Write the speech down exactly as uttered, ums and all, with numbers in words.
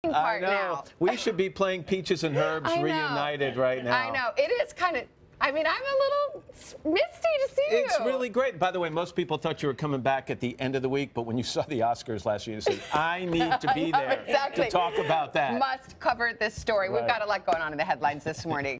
fun part I know. now. We should be playing Peaches and Herbs reunited right now. I know. It is kind of, I mean, I'm a little misty to see It's you. really great. By the way, most people thought you were coming back at the end of the week, but when you saw the Oscars last year, you said, I need to be there exactly. to talk about that. Must cover this story. Right. We've got a lot going on in the headlines this morning.